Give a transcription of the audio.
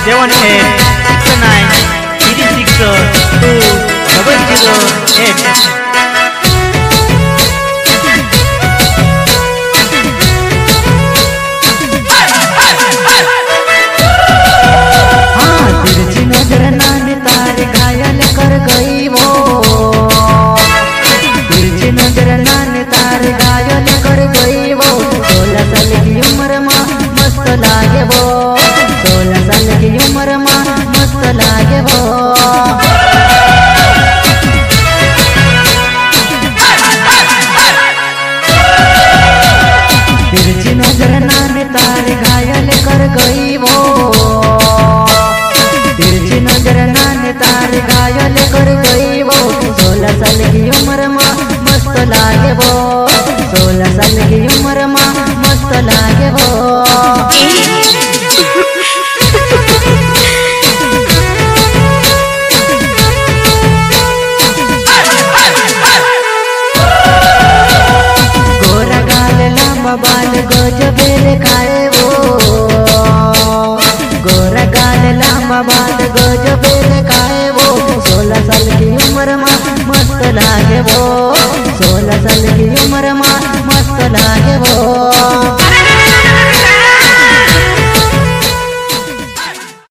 7836920008। बात गजबे खाए वो 16 साल की उम्र में मस्त लागे वो 16 साल की उम्र में मस्त लागे वो।